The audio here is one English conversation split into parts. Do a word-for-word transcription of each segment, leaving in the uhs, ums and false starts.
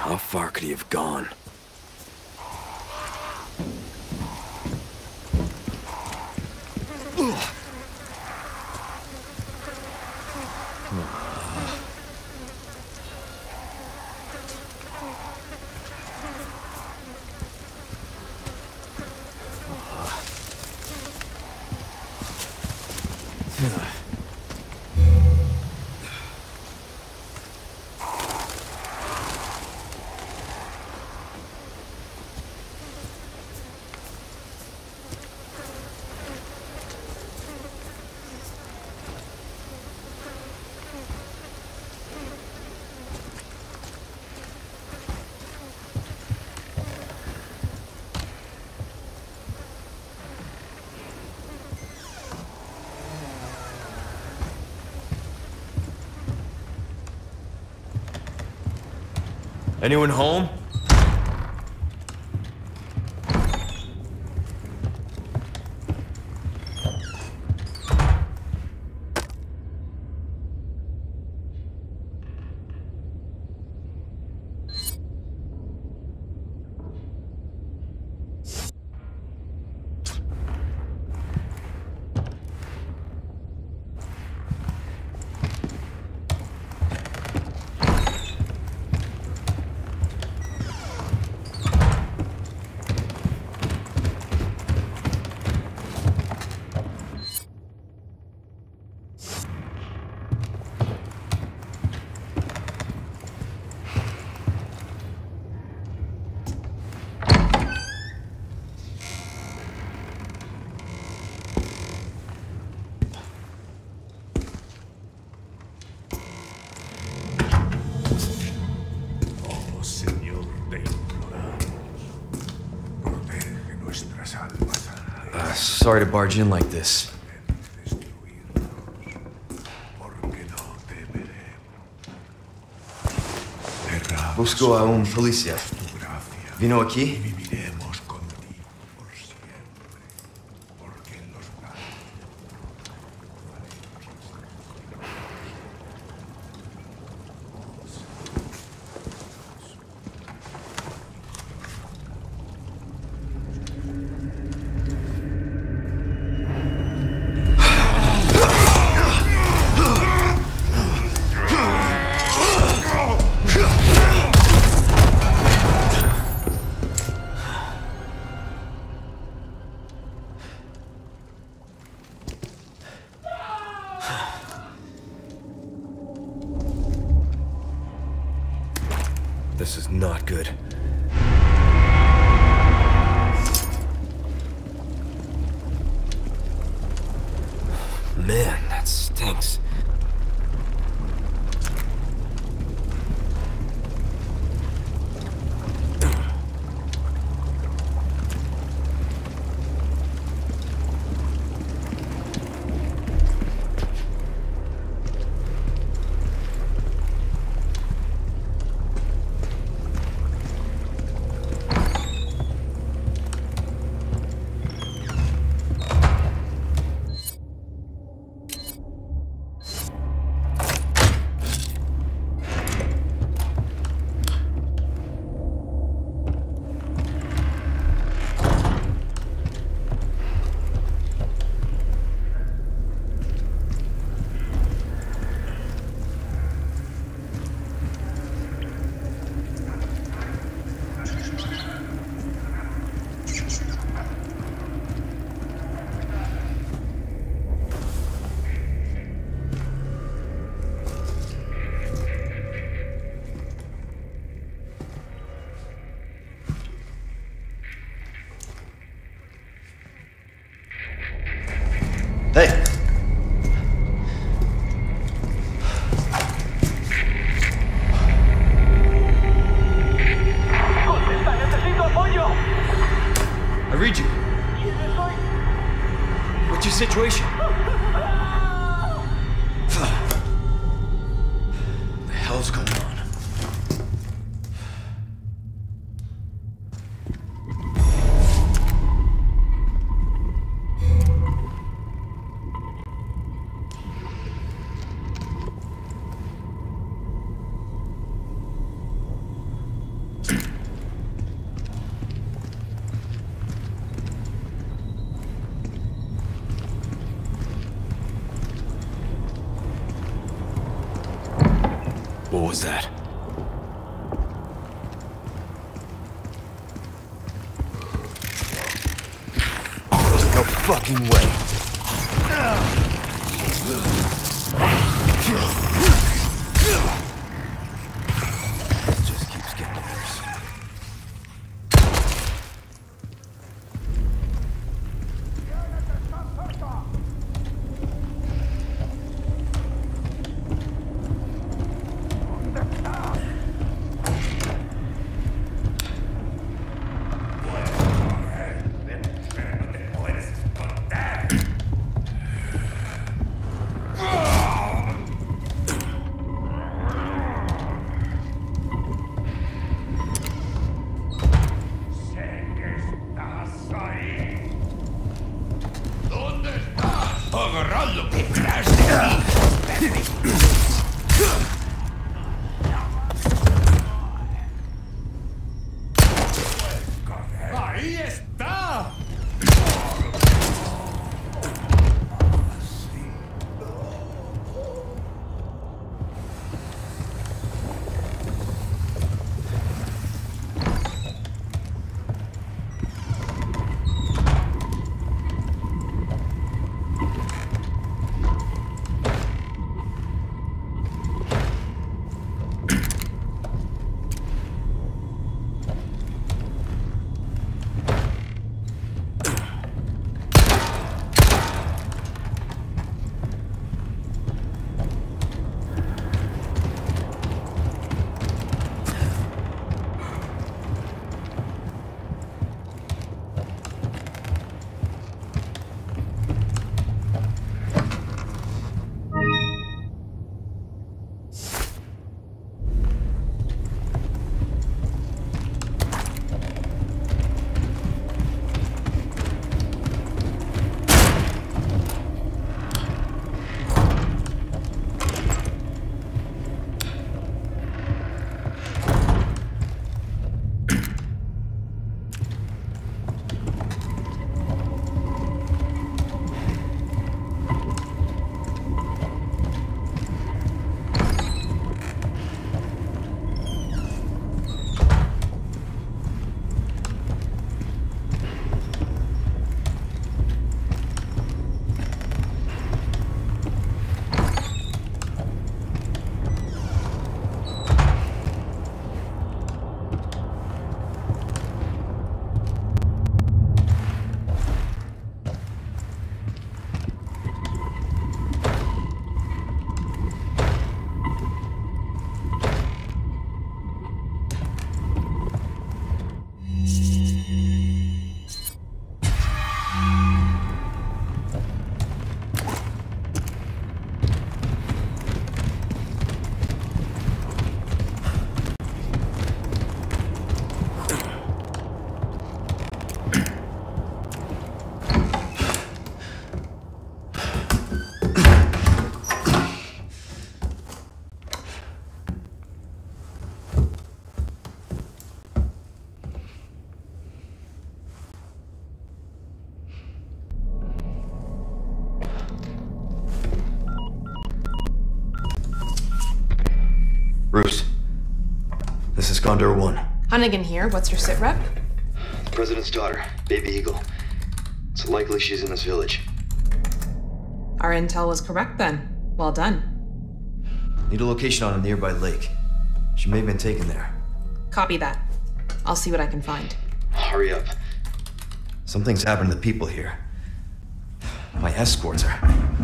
How far could he have gone? Anyone home? Sorry to barge in like this. Busco a un policía. ¿Vino aquí? This is not good. Man, that stinks. Hey! ¡Contesta! ¡Necesito apoyo! I read you. What's your situation? What the hell's going on? What was that? There's no fucking way. It just keeps getting worse. Agarradlo detrás de mí. ¡Ahí está! Bruce, this is Condor One. Hunnigan here. What's your sit rep? The President's daughter, Baby Eagle. It's likely she's in this village. Our intel was correct then. Well done. Need a location on a nearby lake. She may have been taken there. Copy that. I'll see what I can find. Hurry up. Something's happened to the people here. My escorts are...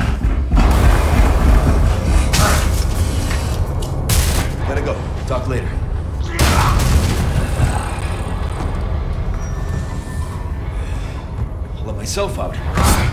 Gotta go. Talk later. I'll let myself out.